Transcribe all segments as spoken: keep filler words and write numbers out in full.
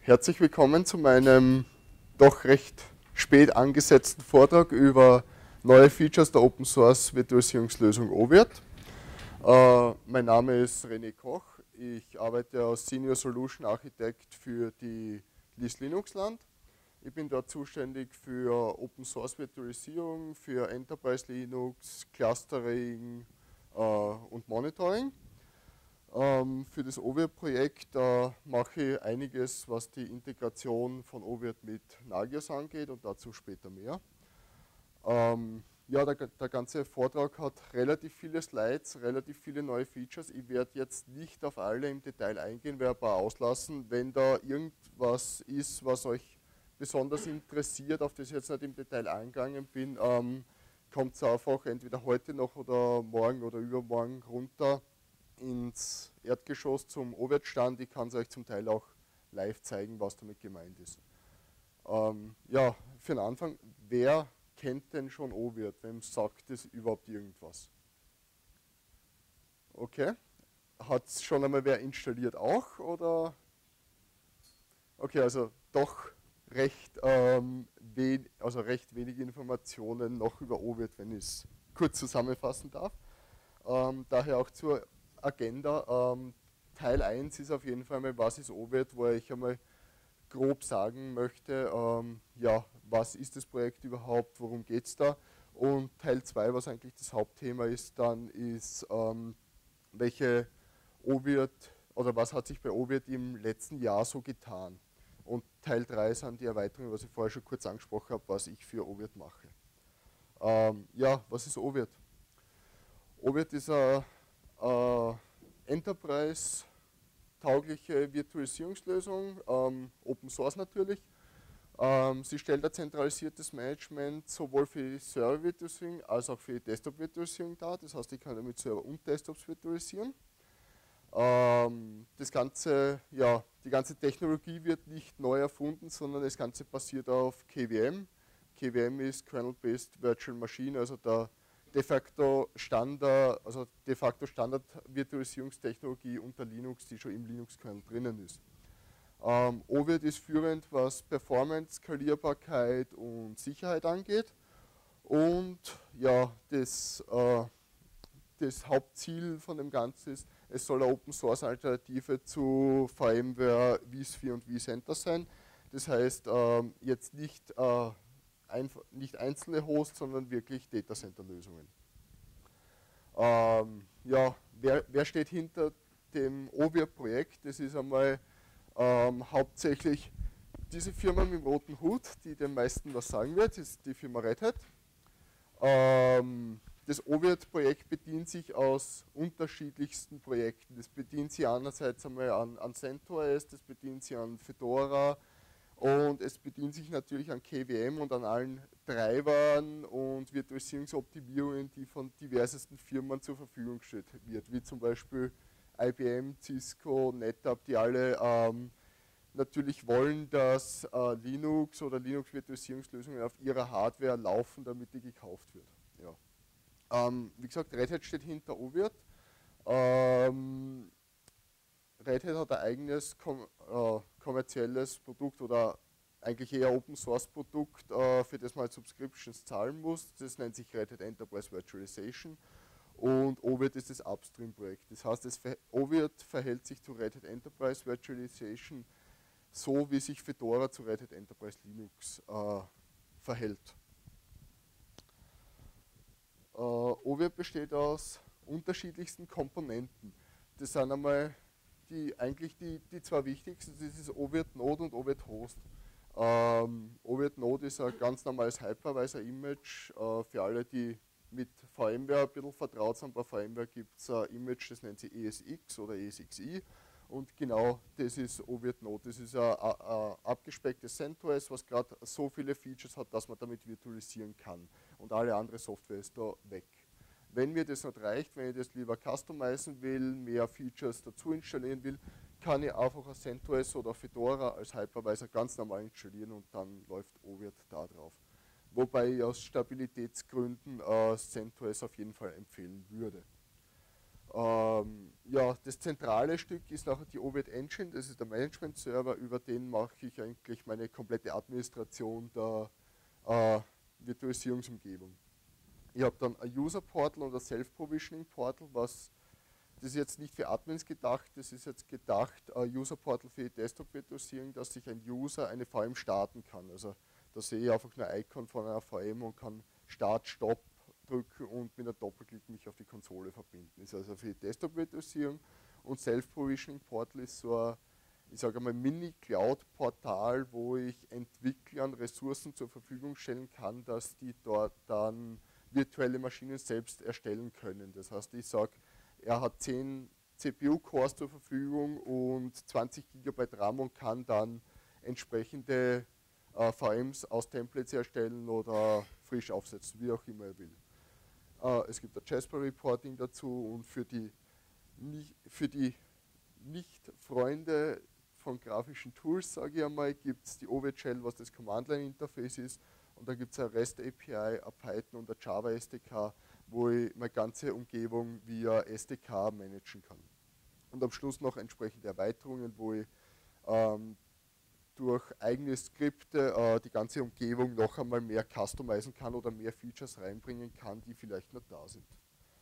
Herzlich willkommen zu meinem doch recht spät angesetzten Vortrag über neue Features der Open Source Virtualisierungslösung oVirt. Äh, mein Name ist René Koch, ich arbeite als Senior Solution Architect für die L I S Linux Land. Ich bin dort zuständig für Open Source Virtualisierung, für Enterprise Linux, Clustering äh, und Monitoring. Ähm, für das oVirt-Projekt äh, mache ich einiges, was die Integration von oVirt mit Nagios angeht und dazu später mehr. Ähm, ja, der, der ganze Vortrag hat relativ viele Slides, relativ viele neue Features. Ich werde jetzt nicht auf alle im Detail eingehen, werde ein paar auslassen. Wenn da irgendwas ist, was euch besonders interessiert, auf das ich jetzt nicht im Detail eingegangen bin, ähm, kommt es einfach entweder heute noch oder morgen oder übermorgen runter ins Erdgeschoss zum oVirt-Stand. Ich kann es euch zum Teil auch live zeigen, was damit gemeint ist. Ähm, ja, für den Anfang, wer kennt denn schon oVirt? Wem sagt es überhaupt irgendwas? Okay. Hat es schon einmal wer installiert auch? Oder? Okay, also doch recht, ähm, wen, also recht wenige Informationen noch über oVirt, wenn ich es kurz zusammenfassen darf. Ähm, daher auch zur Agenda. Ähm, Teil eins ist auf jeden Fall mal, was ist oVirt, wo ich einmal grob sagen möchte, ähm, ja, was ist das Projekt überhaupt, worum geht es da. Und Teil zwei, was eigentlich das Hauptthema ist, dann ist, ähm, welche oVirt oder was hat sich bei oVirt im letzten Jahr so getan. Und Teil drei sind die Erweiterungen, was ich vorher schon kurz angesprochen habe, was ich für oVirt mache. Ähm, ja, was ist oVirt? oVirt ist eine äh, Enterprise-taugliche Virtualisierungslösung, ähm, Open Source natürlich. Ähm, sie stellt ein zentralisiertes Management sowohl für die Server-Virtualisierung als auch für die Desktop-Virtualisierung dar. Das heißt, ich kann damit Server und Desktops virtualisieren. Ähm, das Ganze, ja, die ganze Technologie wird nicht neu erfunden, sondern das Ganze basiert auf K V M. K V M ist Kernel-Based Virtual Machine, also der de facto Standard, also de facto Standard-Virtualisierungstechnologie unter Linux, die schon im Linux-Kernel drinnen ist. Ähm, oVirt ist führend, was Performance, Skalierbarkeit und Sicherheit angeht. Und ja, das, äh, das Hauptziel von dem Ganzen ist, es soll eine Open Source Alternative zu VMware, vSphere und vCenter sein. Das heißt, ähm, jetzt nicht, äh, einfach, nicht einzelne Hosts, sondern wirklich Datacenter-Lösungen. Ähm, ja, wer, wer steht hinter dem oVirt-Projekt? Das ist einmal ähm, hauptsächlich diese Firma mit dem roten Hut, die den meisten was sagen wird, ist die Firma Red Hat. Ähm, das oVirt-Projekt bedient sich aus unterschiedlichsten Projekten. Das bedient sich einerseits einmal an, an CentOS, das bedient sich an Fedora und es bedient sich natürlich an K V M und an allen Treibern und Virtualisierungsoptimierungen, die von diversesten Firmen zur Verfügung gestellt wird, wie zum Beispiel I B M, Cisco, NetApp, die alle ähm, natürlich wollen, dass äh, Linux oder Linux-Virtualisierungslösungen auf ihrer Hardware laufen, damit die gekauft wird. Ja. Ähm, wie gesagt, Red Hat steht hinter oVirt. Ähm, Red Hat hat ein eigenes kom äh, kommerzielles Produkt oder eigentlich eher Open Source Produkt, äh, für das man halt Subscriptions zahlen muss. Das nennt sich Red Hat Enterprise Virtualization. Und oVirt ist das Upstream-Projekt. Das heißt, das Ver oVirt verhält sich zu Red Hat Enterprise Virtualization so, wie sich Fedora zu Red Hat Enterprise Linux äh, verhält. Äh, oVirt besteht aus unterschiedlichsten Komponenten. Das sind einmal die, eigentlich die, die zwei wichtigsten, das ist oVirt Node und oVirt Host. Ähm, oVirt Node ist ein ganz normales Hypervisor-Image. Äh, für alle, die mit VMware ein bisschen vertraut sind, bei VMware gibt es ein Image, das nennt sich E S X oder E S X i. Und genau das ist oVirt Node. Das ist ein, ein, ein abgespecktes CentOS, was gerade so viele Features hat, dass man damit virtualisieren kann. Und alle andere Software ist da weg. Wenn mir das nicht reicht, wenn ich das lieber customizen will, mehr Features dazu installieren will, kann ich einfach ein CentOS oder Fedora als Hypervisor ganz normal installieren und dann läuft oVirt da drauf. Wobei ich aus Stabilitätsgründen äh, CentOS auf jeden Fall empfehlen würde. Ähm, ja, das zentrale Stück ist nachher die O V I D Engine, das ist der Management-Server, über den mache ich eigentlich meine komplette Administration der äh, Virtualisierungsumgebung. Ich habe dann ein User-Portal und ein Self-Provisioning-Portal, was das ist jetzt nicht für Admins gedacht, das ist jetzt gedacht, ein User-Portal für die Desktop-Virtualisierung, dass sich ein User eine V M starten kann. Also da sehe ich einfach nur ein Icon von einer V M und kann Start, Stopp drücken und mit einem Doppelklick mich auf die Konsole verbinden. Das ist also für die Desktop-Virtualisierung. Und Self-Provisioning-Portal ist so ein, ich sage mal, Mini-Cloud-Portal, wo ich Entwicklern Ressourcen zur Verfügung stellen kann, dass die dort dann virtuelle Maschinen selbst erstellen können. Das heißt, ich sage, er hat zehn C P U-Cores zur Verfügung und zwanzig Gigabyte RAM und kann dann entsprechende äh, V Ms aus Templates erstellen oder frisch aufsetzen, wie auch immer er will. Äh, es gibt ein Jasper Reporting dazu und für die, nicht, für die Nicht-Freunde von grafischen Tools, sage ich einmal, gibt es die O V J Shell, was das Command-Line-Interface ist, und dann gibt es eine REST A P I, ein Python und ein Java S D K, wo ich meine ganze Umgebung via S D K managen kann. Und am Schluss noch entsprechende Erweiterungen, wo ich ähm, durch eigene Skripte äh, die ganze Umgebung noch einmal mehr customizen kann oder mehr Features reinbringen kann, die vielleicht noch da sind.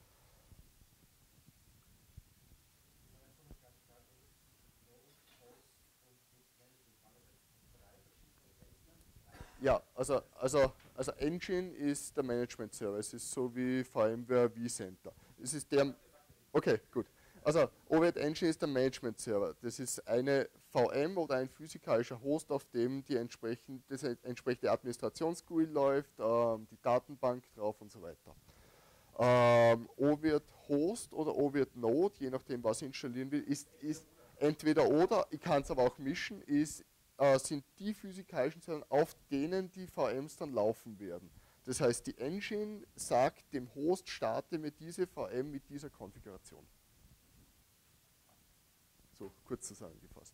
Ja, also, also, also Engine ist der Management Server, es ist so wie VMware vCenter. Es ist der, okay, gut. Also O V I D Engine ist der Management Server. Das ist eine V M oder ein physikalischer Host, auf dem die entsprechend, das entsprechende Administrations-G U I läuft, ähm, die Datenbank drauf und so weiter. Ähm, O V I D Host oder O V I D Node, je nachdem was ich installieren will, ist, ist entweder oder, ich kann es aber auch mischen, ist, äh, sind die physikalischen Server, auf denen die V Ms dann laufen werden. Das heißt, die Engine sagt dem Host, starte mir diese V M mit dieser Konfiguration. So, kurz zusammengefasst.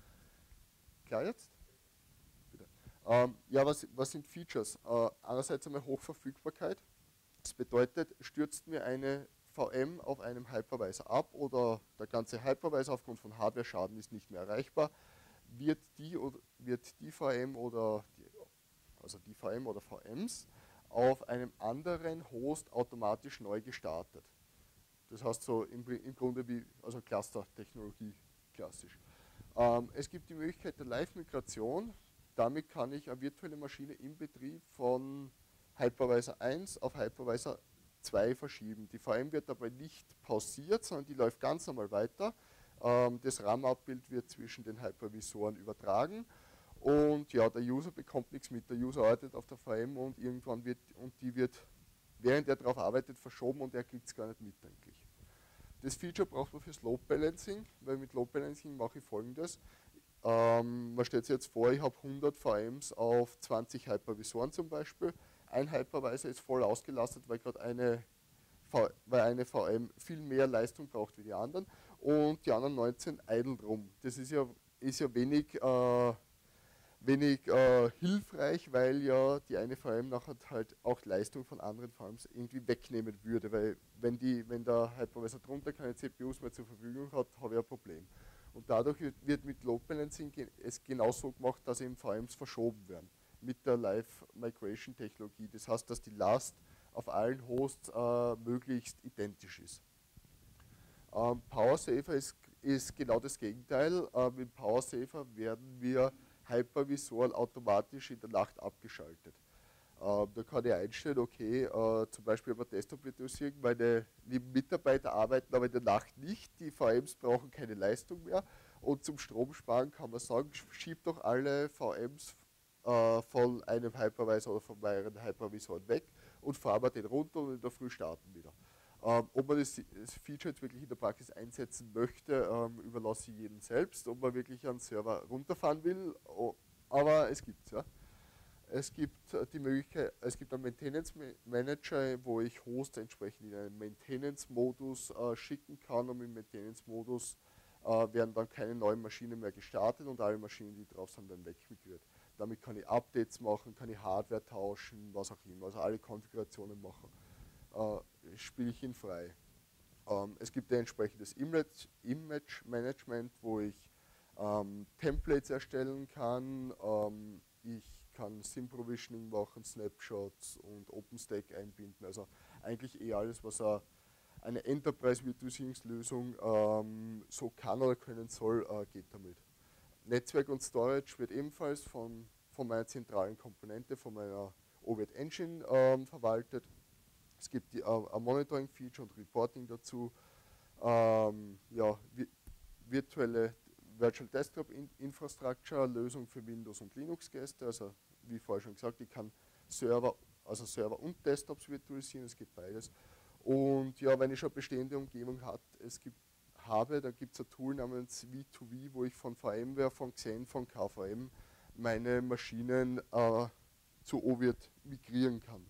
Klar jetzt? Bitte. Ähm, ja, was, was sind Features? Äh, einerseits einmal Hochverfügbarkeit. Das bedeutet, stürzt mir eine V M auf einem Hypervisor ab oder der ganze Hypervisor aufgrund von Hardware-Schaden ist nicht mehr erreichbar, wird die, oder, wird die V M oder die, also die V M oder V Ms auf einem anderen Host automatisch neu gestartet. Das heißt so im, im Grunde wie also Cluster-Technologie klassisch. Ähm, es gibt die Möglichkeit der Live-Migration. Damit kann ich eine virtuelle Maschine im Betrieb von Hypervisor eins auf Hypervisor zwei verschieben. Die V M wird dabei nicht pausiert, sondern die läuft ganz normal weiter. Ähm, das RAM-Abbild wird zwischen den Hypervisoren übertragen und ja, der User bekommt nichts mit. Der User arbeitet auf der V M und irgendwann wird und die wird, während er darauf arbeitet, verschoben und er kriegt es gar nicht mit eigentlich. Das Feature braucht man fürs Load Balancing, weil mit Load Balancing mache ich folgendes. Ähm, man stellt sich jetzt vor, ich habe hundert V Ms auf zwanzig Hypervisoren zum Beispiel. Ein Hypervisor ist voll ausgelastet, weil gerade eine, weil eine V M viel mehr Leistung braucht wie die anderen und die anderen neunzehn idle rum. Das ist ja, ist ja wenig, äh, wenig äh, hilfreich, weil ja die eine V M nachher halt auch Leistung von anderen V Ms irgendwie wegnehmen würde, weil wenn, die, wenn der Hypervisor drunter keine C P Us mehr zur Verfügung hat, habe ich ein Problem. Und dadurch wird mit Load Balancing es genauso gemacht, dass eben V Ms verschoben werden mit der Live Migration Technologie. Das heißt, dass die Last auf allen Hosts äh, möglichst identisch ist. Ähm, PowerSafer ist, ist genau das Gegenteil. Äh, mit PowerSafer werden wir Hypervisoren automatisch in der Nacht abgeschaltet. Äh, da kann ich einstellen, okay, äh, zum Beispiel bei Desktop-Virtualisierung, meine lieben Mitarbeiter arbeiten aber in der Nacht nicht, die V Ms brauchen keine Leistung mehr und zum Stromsparen kann man sagen, schiebt doch alle V Ms äh, von einem Hypervisor oder von mehreren Hypervisoren weg und fahren wir den runter und in der Früh starten wieder. Ähm, ob man das, das Feature jetzt wirklich in der Praxis einsetzen möchte, ähm, überlasse ich jedem selbst, ob man wirklich einen Server runterfahren will, oh, aber es gibt es. Ja. Es gibt die Möglichkeit, es gibt einen Maintenance Manager, wo ich Host entsprechend in einen Maintenance-Modus äh, schicken kann und im Maintenance-Modus äh, werden dann keine neuen Maschinen mehr gestartet und alle Maschinen, die drauf sind, werden wegmigriert. Damit kann ich Updates machen, kann ich Hardware tauschen, was auch immer, also alle Konfigurationen machen. Äh, spiele ich ihn frei. Ähm, es gibt ein entsprechendes Image, Image Management, wo ich ähm, Templates erstellen kann. Ähm, ich kann Sim-Provisioning machen, Snapshots und OpenStack einbinden. Also eigentlich eh alles, was a, eine Enterprise-Virtualisierungslösung ähm, so kann oder können soll, äh, geht damit. Netzwerk und Storage wird ebenfalls von, von meiner zentralen Komponente, von meiner O V I D Engine ähm, verwaltet. Es gibt die, äh, ein Monitoring-Feature und Reporting dazu. Ähm, ja, vi virtuelle Virtual Desktop Infrastructure, Lösung für Windows und Linux-Gäste. Also wie vorher schon gesagt, ich kann Server, also Server und Desktops virtualisieren, es gibt beides. Und ja, wenn ich schon bestehende Umgebung hat, es gibt, habe, da gibt es ein Tool namens V zwei V, wo ich von VMware, von Xen, von K V M meine Maschinen äh, zu O V I D migrieren kann.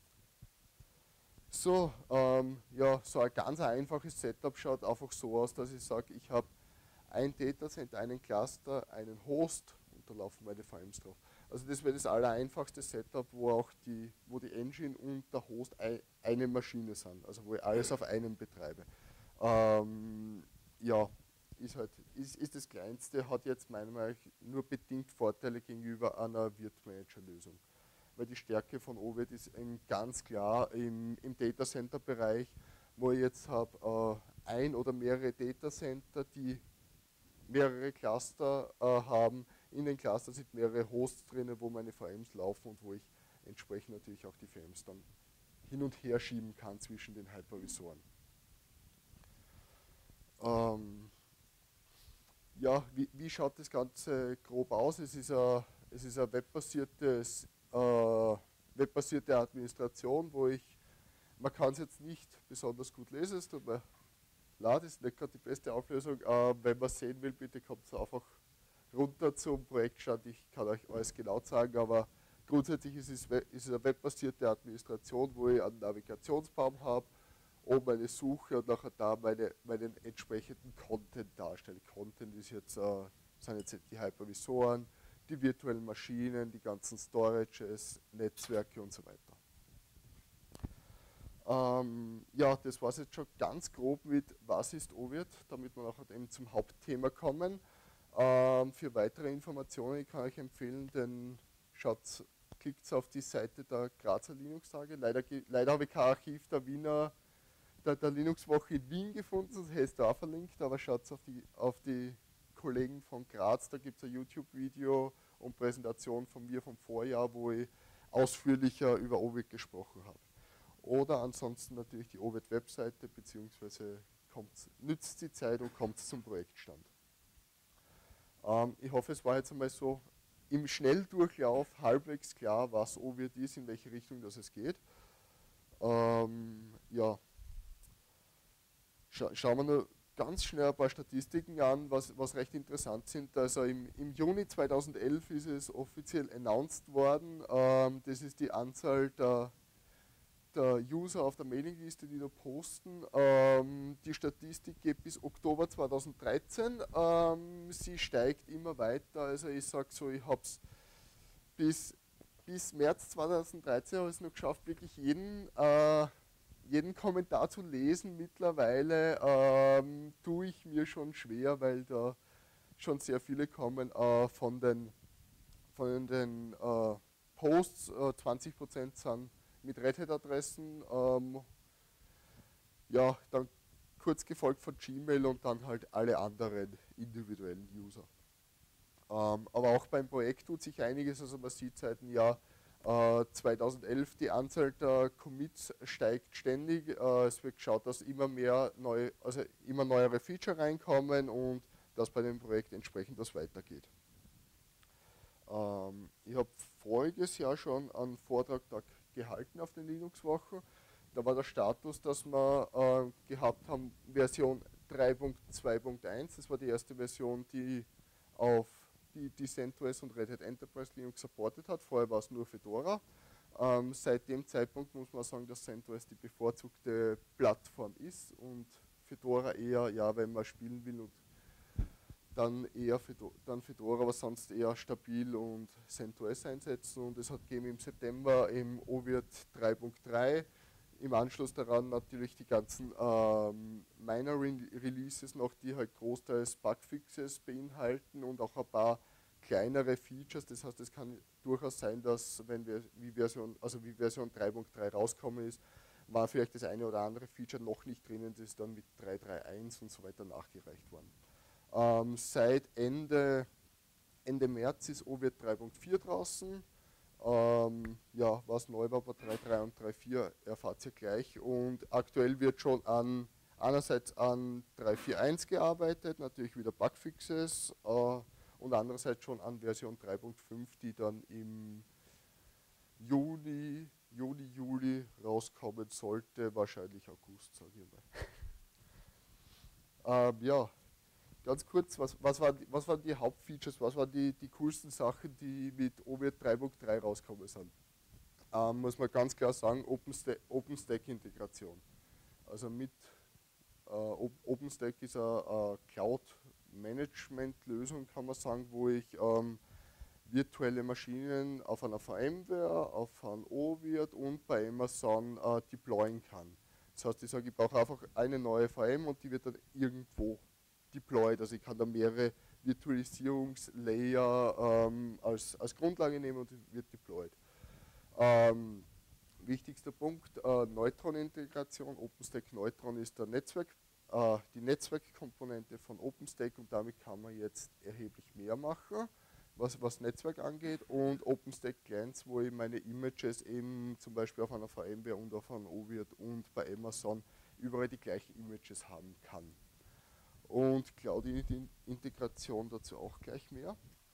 So, ähm, ja, so ein ganz einfaches Setup schaut einfach so aus, dass ich sage, ich habe ein Datacenter, einen Cluster, einen Host und da laufen meine V Ms drauf. Also das wäre das allereinfachste Setup, wo auch die, wo die Engine und der Host ein, eine Maschine sind, also wo ich alles auf einem betreibe. Ähm, ja, ist halt, ist, ist das Kleinste, hat jetzt meiner Meinung nach nur bedingt Vorteile gegenüber einer Virt-Manager-Lösung. Weil die Stärke von O V I D ist ganz klar im, im Datacenter-Bereich, wo ich jetzt habe äh, ein oder mehrere Datacenter, die mehrere Cluster äh, haben. In den Clustern sind mehrere Hosts drin, wo meine V Ms laufen und wo ich entsprechend natürlich auch die V Ms dann hin und her schieben kann zwischen den Hypervisoren. Ähm, ja, wie, wie schaut das Ganze grob aus? Es ist ein, es ist eine webbasiertes, äh, webbasierte Administration, wo ich, man kann es jetzt nicht besonders gut lesen, es tut mir leid, ist nicht gerade die beste Auflösung. Äh, wenn man sehen will, bitte kommt es einfach runter zum Projektstand. Ich kann euch alles genau sagen, aber grundsätzlich ist es, ist es eine webbasierte Administration, wo ich einen Navigationsbaum habe, oben meine Suche und nachher da meine, meinen entsprechenden Content darstelle. Content ist jetzt, äh, sind jetzt die Hypervisoren, die virtuellen Maschinen, die ganzen Storages, Netzwerke und so weiter. Ähm, ja, das war es jetzt schon ganz grob mit, was ist O V I D, damit wir nachher eben zum Hauptthema kommen. Ähm, für weitere Informationen kann ich empfehlen, denn schaut, klickt auf die Seite der Grazer Linux-Tage. Leider, leider habe ich kein Archiv der Wiener, der, der Linux-Woche in Wien gefunden, das heißt da verlinkt, aber schaut auf die, auf die Kollegen von Graz, da gibt es ein YouTube-Video und Präsentation von mir vom Vorjahr, wo ich ausführlicher über O V I D gesprochen habe. Oder ansonsten natürlich die O V I D-Webseite, beziehungsweise nützt die Zeit und kommt zum Projektstand. Ähm, ich hoffe, es war jetzt einmal so im Schnelldurchlauf halbwegs klar, was O V I D ist, in welche Richtung das es geht. Ähm, ja. Scha schauen wir nur ganz schnell ein paar Statistiken an, was, was recht interessant sind. Also im, im Juni zweitausendelf ist es offiziell announced worden. Ähm, das ist die Anzahl der der User auf der Mailingliste, die da posten. Ähm, die Statistik geht bis Oktober zweitausenddreizehn. Ähm, sie steigt immer weiter. Also ich sage so, ich habe es bis, bis März zweitausenddreizehn habe ich es noch geschafft, wirklich jeden, äh, jeden Kommentar zu lesen. Mittlerweile ähm, tue ich mir schon schwer, weil da schon sehr viele kommen äh, von den, von den äh, Posts. Äh, zwanzig Prozent sind mit Red Hat-Adressen, ähm, ja, dann kurz gefolgt von Gmail und dann halt alle anderen individuellen User. Ähm, aber auch beim Projekt tut sich einiges, also man sieht seit dem Jahr äh, zweitausendelf, die Anzahl der Commits steigt ständig. Äh, es wird geschaut, dass immer mehr neue, also immer neuere Feature reinkommen und dass bei dem Projekt entsprechend das weitergeht. Ähm, ich habe voriges Jahr schon einen Vortrag da gehalten auf den Linux-Wochen. Da war der Status, dass wir äh, gehabt haben Version drei Punkt zwei Punkt eins. Das war die erste Version, die auf die, die CentOS und Red Hat Enterprise Linux supportet hat. Vorher war es nur Fedora. Ähm, seit dem Zeitpunkt muss man sagen, dass CentOS die bevorzugte Plattform ist und Fedora eher, ja, wenn man spielen will und dann eher Fedora, dann Fedora, aber sonst eher stabil und CentOS einsetzen. Und es hat gegeben im September im O V I D drei Punkt drei. im Anschluss daran natürlich die ganzen ähm, Minor-Releases noch, die halt großteils Bugfixes beinhalten und auch ein paar kleinere Features. Das heißt, es kann durchaus sein, dass wenn wir wie Version, also wie Version drei Punkt drei rauskommen ist, war vielleicht das eine oder andere Feature noch nicht drinnen, das ist dann mit drei Punkt drei Punkt eins und so weiter nachgereicht worden. Ähm, seit Ende, Ende März ist O V I T drei Punkt vier draußen. Ähm, ja, was neu war bei drei Punkt drei und drei Punkt vier, erfahrt ihr gleich. Und aktuell wird schon an einerseits an drei Punkt vier Punkt eins gearbeitet, natürlich wieder Bugfixes, äh, und andererseits schon an Version drei Punkt fünf, die dann im Juni, Juni, Juli rauskommen sollte, wahrscheinlich August, sage ich mal. ähm, ja, ganz kurz, was, was, war, was waren die Hauptfeatures, was waren die, die coolsten Sachen, die mit O V I T drei Punkt drei rausgekommen sind? Ähm, muss man ganz klar sagen, OpenStack-Integration. Also mit äh, OpenStack ist eine Cloud-Management-Lösung, kann man sagen, wo ich ähm, virtuelle Maschinen auf einer VMware, auf einem O V I T und bei Amazon äh, deployen kann. Das heißt, ich sage, ich brauche einfach eine neue V M und die wird dann irgendwo deployed. Also ich kann da mehrere Virtualisierungslayer ähm, als, als Grundlage nehmen und die wird deployed. Ähm, wichtigster Punkt, äh, Neutron-Integration. OpenStack Neutron ist der Netzwerk, äh, die Netzwerkkomponente von OpenStack und damit kann man jetzt erheblich mehr machen, was, was Netzwerk angeht. Und OpenStack Clients, wo ich meine Images eben zum Beispiel auf einer VMware und auf einem O V I T und bei Amazon überall die gleichen Images haben kann. Und Cloud-Integration dazu auch gleich mehr.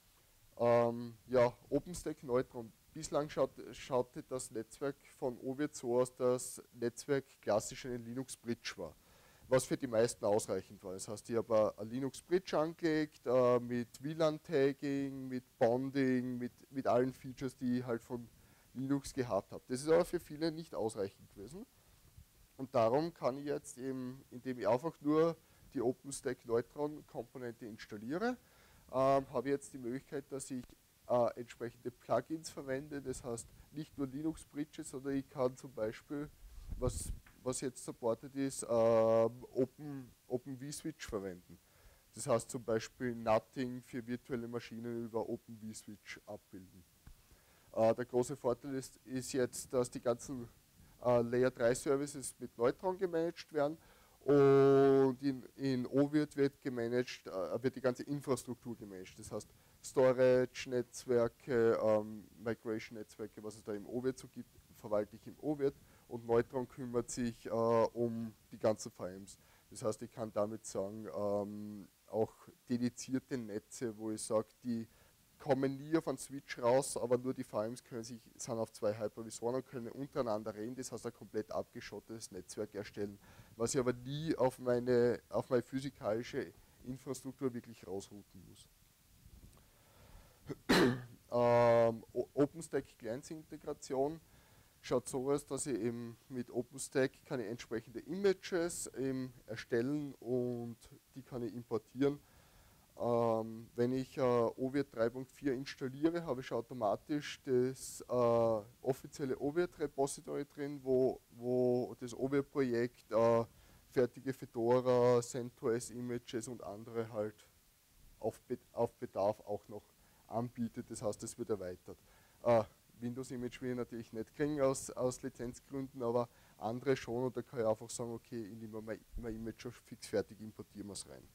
Ähm, ja, OpenStack Neutron. Bislang schaut, schaute das Netzwerk von O V I T so aus, dass Netzwerk klassisch eine Linux-Bridge war, was für die meisten ausreichend war. Das heißt, ich habe eine Linux-Bridge angelegt äh, mit W L A N-Tagging, mit Bonding, mit, mit allen Features, die ich halt von Linux gehabt habe. Das ist aber für viele nicht ausreichend gewesen. Und darum kann ich jetzt eben, indem ich einfach nur die OpenStack Neutron-Komponente installiere, ähm, habe ich jetzt die Möglichkeit, dass ich äh, entsprechende Plugins verwende. Das heißt, nicht nur Linux-Bridges, sondern ich kann zum Beispiel, was, was jetzt supported ist, ähm, Open, Open vSwitch verwenden. Das heißt zum Beispiel Nothing für virtuelle Maschinen über Open vSwitch abbilden. Äh, der große Vorteil ist, ist jetzt, dass die ganzen äh, Layer drei Services mit Neutron gemanagt werden. Und in, in O V I T wird gemanagt, äh, wird die ganze Infrastruktur gemanagt. Das heißt Storage, Netzwerke, ähm, Migration-Netzwerke, was es da im O V I T so gibt, verwalte ich im O V I T und Neutron kümmert sich äh, um die ganzen V Ms. Das heißt, ich kann damit sagen, ähm, auch dedizierte Netze, wo ich sage, die kommen nie auf einen Switch raus, aber nur die V Ms können sich, sind auf zwei Hypervisoren und können untereinander reden, das heißt ein komplett abgeschottetes Netzwerk erstellen, was ich aber nie auf meine, auf meine physikalische Infrastruktur wirklich rausrouten muss. ähm, OpenStack Clients Integration schaut so aus, dass ich eben mit OpenStack kann ich entsprechende Images eben erstellen und die kann ich importieren. Ähm, wenn ich äh, O V I T drei Punkt vier installiere, habe ich automatisch das äh, offizielle O V I T-Repository drin, wo, wo das O V I T-Projekt äh, fertige Fedora, CentOS-Images und andere halt auf, Be auf Bedarf auch noch anbietet. Das heißt, es wird erweitert. Äh, Windows-Image will ich natürlich nicht kriegen aus, aus Lizenzgründen, aber andere schon und da kann ich einfach sagen, okay, ich nehme mein, mein Image schon fix fertig, importieren wir es rein.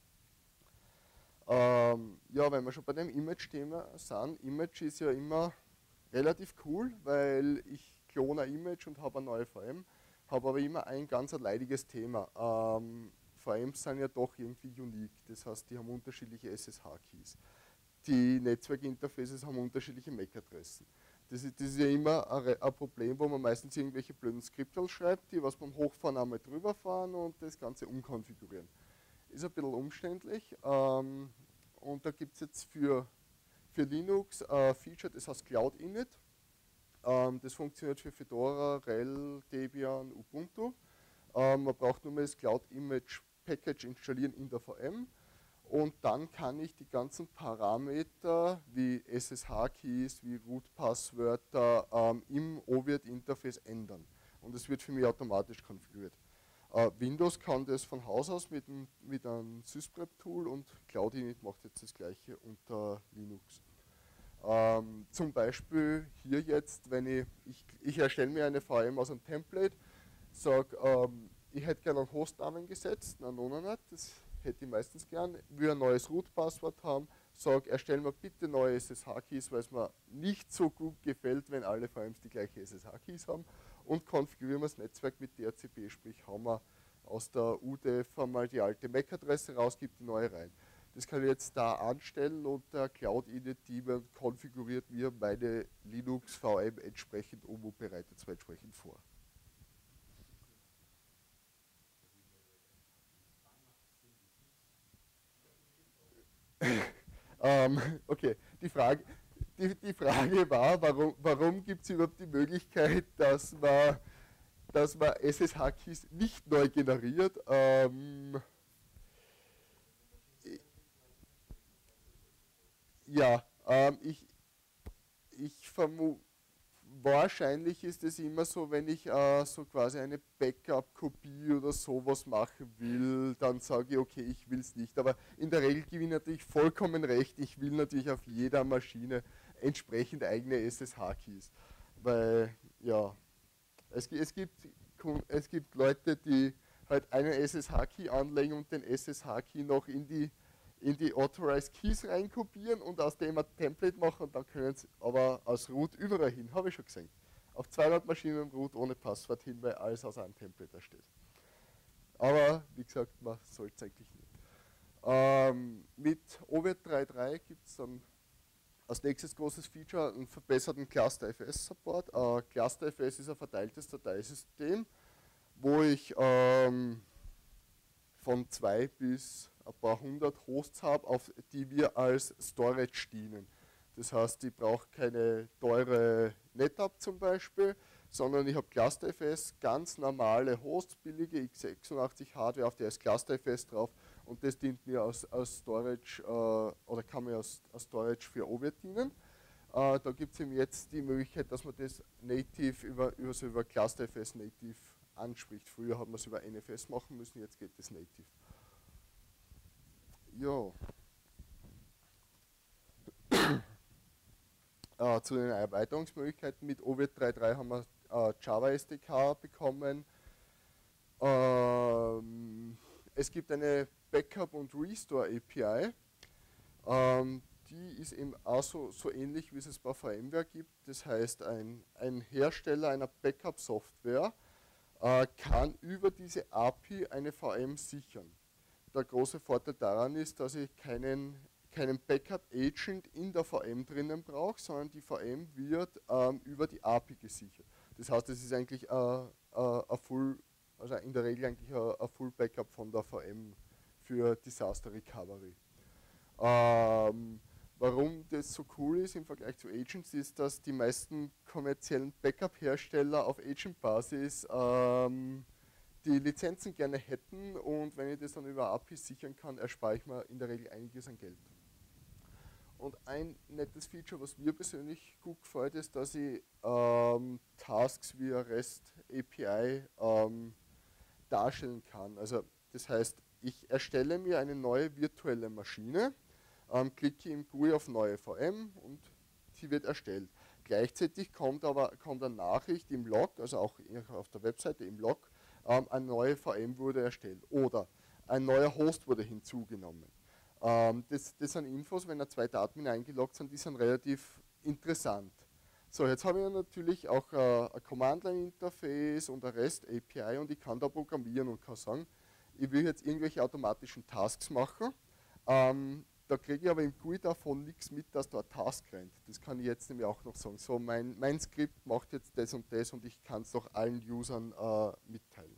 Ähm, ja, wenn wir schon bei dem Image-Thema sind, Image ist ja immer relativ cool, weil ich klone ein Image und habe eine neue V M, habe aber immer ein ganz leidiges Thema. Ähm, V Ms sind ja doch irgendwie unique, das heißt, die haben unterschiedliche S S H-Keys. Die Netzwerkinterfaces haben unterschiedliche M A C-Adressen. Das ist, das ist ja immer ein, ein Problem, wo man meistens irgendwelche blöden Skripte schreibt, die was beim Hochfahren einmal drüber fahren und das Ganze umkonfigurieren. Ist ein bisschen umständlich ähm, und da gibt es jetzt für, für Linux ein Feature, das heißt Cloud Init. Ähm, das funktioniert für Fedora, R H E L, Debian, Ubuntu. Ähm, man braucht nur mal das Cloud Image Package installieren in der V M und dann kann ich die ganzen Parameter wie S S H-Keys, wie Root-Passwörter ähm, im O V I T-Interface ändern. und es wird für mich automatisch konfiguriert. Uh, Windows kann das von Haus aus mit, ein, mit einem Sysprep-Tool und CloudInit macht jetzt das gleiche unter Linux. Um, zum Beispiel hier jetzt, wenn ich, ich, ich erstelle mir eine V M aus einem Template, sage, um, ich hätte gerne einen Hostnamen gesetzt, einen Nonanet, das hätte ich meistens gern, will ein neues Root-Passwort haben, sage, erstelle mir bitte neue S S H-Keys, weil es mir nicht so gut gefällt, wenn alle V Ms die gleiche S S H-Keys haben, und konfigurieren wir das Netzwerk mit D H C P, sprich haben wir aus der U D F einmal die alte M A C-Adresse raus, gibt die neue rein. Das kann ich jetzt da anstellen und der CloudInit-Daemon konfiguriert mir meine Linux-V M entsprechend um und bereitet es mir entsprechend vor. ähm, okay, die Frage, die, die Frage war, warum, warum gibt es überhaupt die Möglichkeit, dass man, dass man S S H-Keys nicht neu generiert. Ähm, ja, ähm, ich, ich vermute, wahrscheinlich ist es immer so, wenn ich äh, so quasi eine Backup-Kopie oder sowas machen will, dann sage ich, okay, ich will es nicht. Aber in der Regel gebe ich natürlich vollkommen recht, ich will natürlich auf jeder Maschine entsprechend eigene S S H-Keys. Weil, ja, es, es, gibt, es gibt Leute, die halt einen S S H-Key anlegen und den S S H-Key noch in die in die Authorized Keys reinkopieren und aus dem ein Template machen und dann können sie aber als Root überall hin, habe ich schon gesehen. Auf zweihundert Maschinen im Root ohne Passwort hin, weil alles aus einem Template ersteht. Aber wie gesagt, man sollte es eigentlich nicht. Ähm, mit O W drei Punkt drei gibt es dann als nächstes großes Feature einen verbesserten Cluster-F S-Support. Äh, Cluster-F S ist ein verteiltes Dateisystem, wo ich ähm, von zwei bis ein paar hundert Hosts habe, auf die wir als Storage dienen. Das heißt, ich brauche keine teure NetApp zum Beispiel, sondern ich habe ClusterFS, ganz normale Hosts, billige x sechsundachtzig Hardware, auf der ist ClusterFS drauf und das dient mir als, als Storage äh, oder kann mir als, als Storage für O W dienen. Äh, da gibt es eben jetzt die Möglichkeit, dass man das native über, über, so über ClusterFS native anspricht. Früher hat man es über N F S machen müssen, jetzt geht es native. Ja. äh, zu den Erweiterungsmöglichkeiten mit O W drei Punkt drei haben wir äh, Java S D K bekommen. Ähm, es gibt eine Backup- und Restore A P I. Ähm, die ist eben auch so, so ähnlich, wie es es bei VMware gibt. Das heißt, ein, ein Hersteller einer Backup-Software äh, kann über diese A P I eine V M sichern. Der große Vorteil daran ist, dass ich keinen, keinen Backup-Agent in der V M drinnen brauche, sondern die V M wird ähm, über die A P I gesichert. Das heißt, es ist eigentlich ein äh, äh, Full, also in der Regel eigentlich ein Full Backup von der V M für Disaster Recovery. Ähm, warum das so cool ist im Vergleich zu Agents, ist, dass die meisten kommerziellen Backup-Hersteller auf Agent-Basis ähm, die Lizenzen gerne hätten und wenn ich das dann über A P I sichern kann, erspare ich mir in der Regel einiges an Geld. Und ein nettes Feature, was mir persönlich gut gefällt, ist, dass ich ähm, Tasks via REST A P I ähm, darstellen kann. Also das heißt, ich erstelle mir eine neue virtuelle Maschine, ähm, klicke im G U I auf neue V M und sie wird erstellt. Gleichzeitig kommt aber kommt eine Nachricht im Log, also auch auf der Webseite im Log, ähm, eine neue V M wurde erstellt oder ein neuer Host wurde hinzugenommen. Ähm, das, das sind Infos, wenn da zwei Daten eingeloggt sind, die sind relativ interessant. So, jetzt habe ich natürlich auch äh, ein Command-Line-Interface und ein REST-A P I und ich kann da programmieren und kann sagen, ich will jetzt irgendwelche automatischen Tasks machen. Ähm, da kriege ich aber im G U I davon nichts mit, dass da ein Task rennt. Das kann ich jetzt nämlich auch noch sagen. So, mein, mein Skript macht jetzt das und das und ich kann es noch allen Usern äh, mitteilen.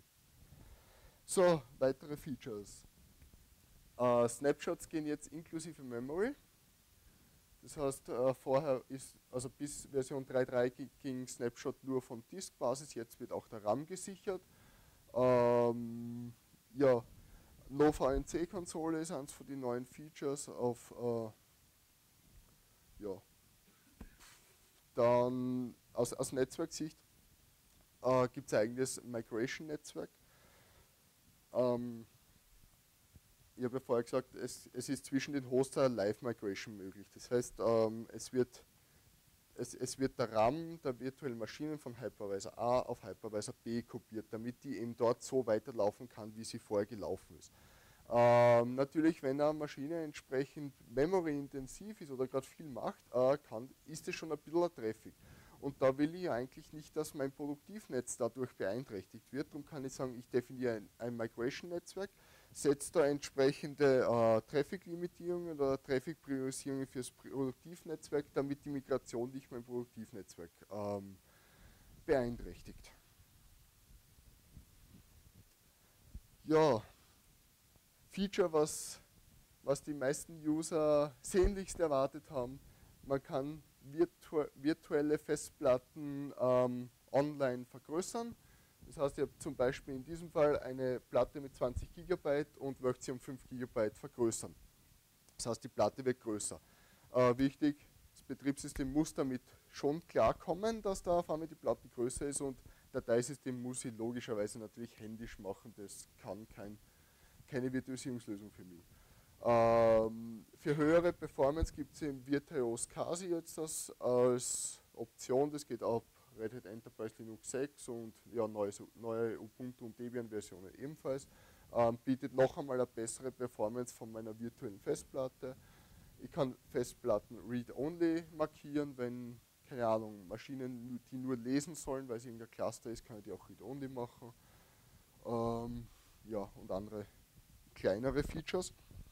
So, weitere Features. Äh, Snapshots gehen jetzt inklusive Memory. Das heißt, äh, vorher ist, also bis Version drei Punkt drei ging Snapshot nur von Disk-Basis, jetzt wird auch der RAM gesichert. Ähm, ja, No-V N C-Konsole ist eines von den neuen Features auf, äh, ja, dann aus, aus Netzwerksicht äh, gibt es ein eigenes Migration-Netzwerk. Ähm, ich habe ja vorher gesagt, es, es ist zwischen den Hosts eine Live-Migration möglich. Das heißt, ähm, es, wird, es, es wird der RAM der virtuellen Maschinen von Hypervisor A auf Hypervisor B kopiert, damit die eben dort so weiterlaufen kann, wie sie vorher gelaufen ist. Ähm, natürlich, wenn eine Maschine entsprechend memory-intensiv ist oder gerade viel macht, äh, kann, ist es schon ein bisschen Traffic. Und da will ich eigentlich nicht, dass mein Produktivnetz dadurch beeinträchtigt wird. Darum kann ich sagen, ich definiere ein, ein Migration-Netzwerk, setze da entsprechende äh, Traffic-Limitierungen oder Traffic-Priorisierungen fürs Produktivnetzwerk, damit die Migration nicht mein Produktivnetzwerk ähm, beeinträchtigt. Ja, Feature, was, was die meisten User sehnlichst erwartet haben, man kann virtu virtuelle Festplatten ähm, online vergrößern. Das heißt, ihr habt zum Beispiel in diesem Fall eine Platte mit zwanzig Gigabyte und möchtet sie um fünf Gigabyte vergrößern. Das heißt, die Platte wird größer. Äh, wichtig, das Betriebssystem muss damit schon klarkommen, dass da auf einmal die Platte größer ist und Dateisystem muss sie logischerweise natürlich händisch machen. Das kann kein, keine Virtualisierungslösung für mich. Ähm, für höhere Performance gibt es im Virtuos CASI jetzt das als Option. Das geht ab Red Hat Enterprise Linux sechs und ja, neue, neue Ubuntu und Debian-Versionen ebenfalls. Ähm, bietet noch einmal eine bessere Performance von meiner virtuellen Festplatte. Ich kann Festplatten Read-Only markieren, wenn, keine Ahnung, Maschinen, die nur lesen sollen, weil es irgendein Cluster ist, kann ich die auch Read-Only machen. Ähm, ja, und andere kleinere Features.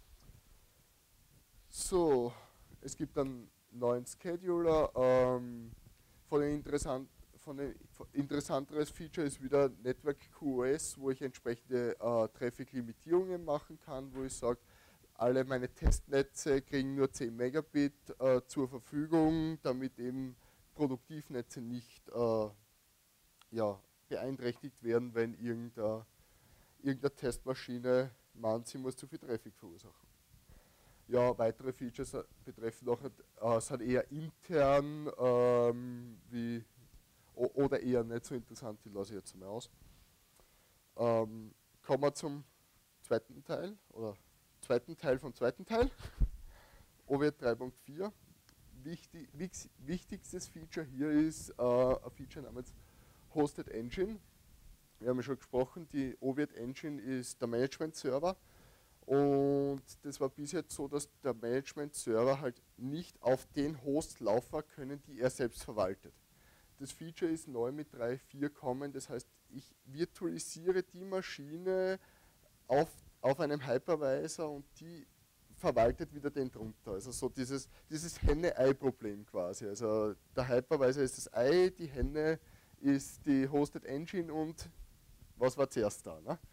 So, es gibt einen neuen Scheduler. Ähm, von den interessant, von den interessanteres Feature ist wieder Network Q O S, wo ich entsprechende äh, Traffic-Limitierungen machen kann, wo ich sage, alle meine Testnetze kriegen nur zehn Megabit äh, zur Verfügung, damit eben Produktivnetze nicht äh, ja, beeinträchtigt werden, wenn irgendeine, irgendeine Testmaschine meint, sie muss zu viel Traffic verursachen. Ja, weitere Features betreffen auch, äh, sind eher intern ähm, wie, oder eher nicht so interessant, die lasse ich jetzt mal aus. Ähm, kommen wir zum zweiten Teil, oder zweiten Teil vom zweiten Teil, O W drei Punkt vier. Wichtig, wichtigstes Feature hier ist äh, ein Feature namens Hosted Engine. Wir haben ja schon gesprochen, die O W Engine ist der Management-Server. Und das war bis jetzt so, dass der Management-Server halt nicht auf den Hosts laufen können, die er selbst verwaltet. Das Feature ist neu mit drei Punkt vier kommen, das heißt, ich virtualisiere die Maschine auf, auf einem Hypervisor und die verwaltet wieder den drunter. Also so dieses, dieses Henne-Ei-Problem quasi. Also der Hypervisor ist das Ei, die Henne ist die Hosted Engine und was war zuerst da? Ne?